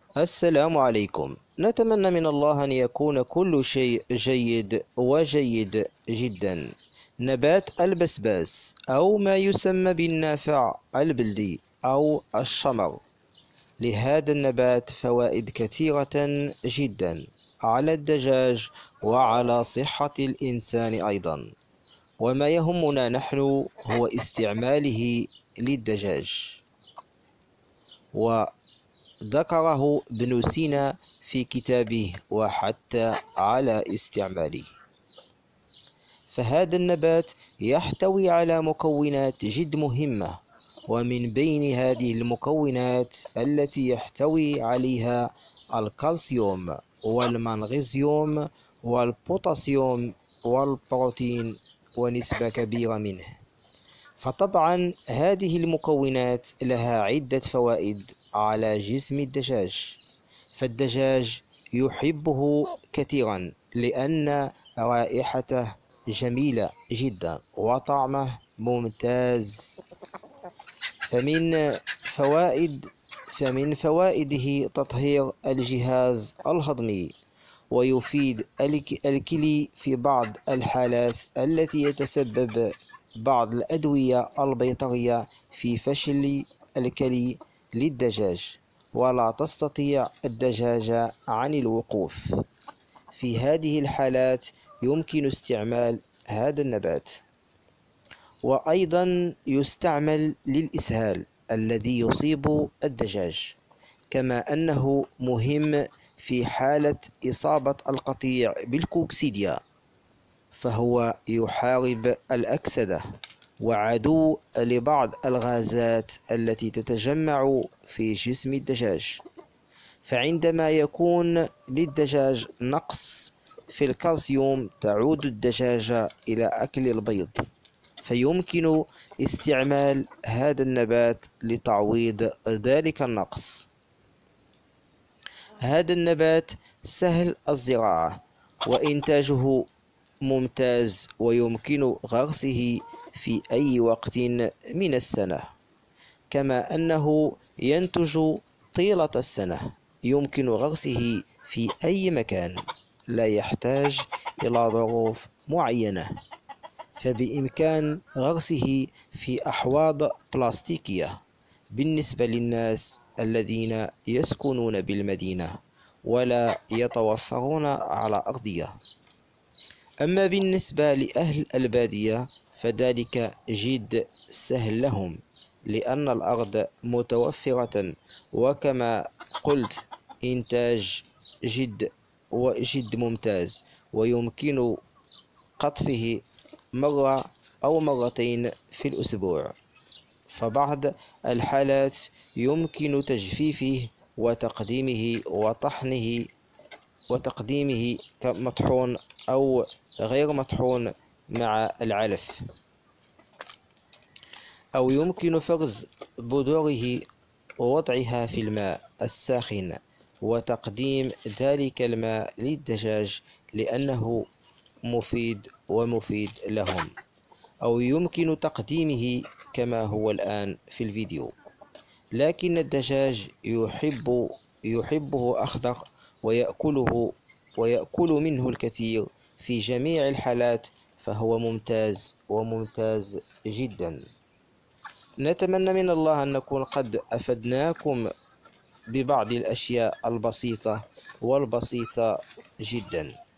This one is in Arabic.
السلام عليكم. نتمنى من الله أن يكون كل شيء جيد وجيد جدا. نبات البسباس أو ما يسمى بالنافع البلدي أو الشمر، لهذا النبات فوائد كثيرة جدا على الدجاج وعلى صحة الإنسان أيضا. وما يهمنا نحن هو استعماله للدجاج، وذكره ابن سينا في كتابه وحتى على استعماله. فهذا النبات يحتوي على مكونات جد مهمة، ومن بين هذه المكونات التي يحتوي عليها الكالسيوم والمغنيسيوم والبوتاسيوم والبروتين ونسبة كبيرة منه. فطبعا هذه المكونات لها عدة فوائد على جسم الدجاج، فالدجاج يحبه كثيرا لأن رائحته جميلة جدا وطعمه ممتاز. فمن فوائده تطهير الجهاز الهضمي، ويفيد الكلي في بعض الحالات التي يتسبب بعض الأدوية البيطرية في فشل الكلي للدجاج، ولا تستطيع الدجاجة عن الوقوف. في هذه الحالات يمكن استعمال هذا النبات. وأيضا يستعمل للإسهال الذي يصيب الدجاج، كما أنه مهم في حالة إصابة القطيع بالكوكسيديا، فهو يحارب الأكسدة وعدو لبعض الغازات التي تتجمع في جسم الدجاج. فعندما يكون للدجاج نقص في الكالسيوم تعود الدجاجة إلى أكل البيض، فيمكن استعمال هذا النبات لتعويض ذلك النقص. هذا النبات سهل الزراعة وإنتاجه ممتاز، ويمكن غرسه في أي وقت من السنة، كما أنه ينتج طيلة السنة. يمكن غرسه في أي مكان، لا يحتاج إلى ظروف معينة، فبإمكان غرسه في أحواض بلاستيكية بالنسبة للناس الذين يسكنون بالمدينة ولا يتوفرون على أرضية. أما بالنسبة لأهل البادية فذلك جد سهل لهم، لأن الأرض متوفرة، وكما قلت إنتاج جد ممتاز، ويمكن قطفه مرة أو مرتين في الأسبوع. فبعض الحالات يمكن تجفيفه وتقديمه وطحنه وتقديمه كمطحون أو غير مطحون مع العلف، أو يمكن فرز بذوره ووضعها في الماء الساخن وتقديم ذلك الماء للدجاج لأنه مفيد لهم، أو يمكن تقديمه كما هو الآن في الفيديو. لكن الدجاج يحبه أخضر ويأكل منه الكثير في جميع الحالات، فهو ممتاز جدا. نتمنى من الله أن نكون قد أفدناكم ببعض الأشياء البسيطة جدا.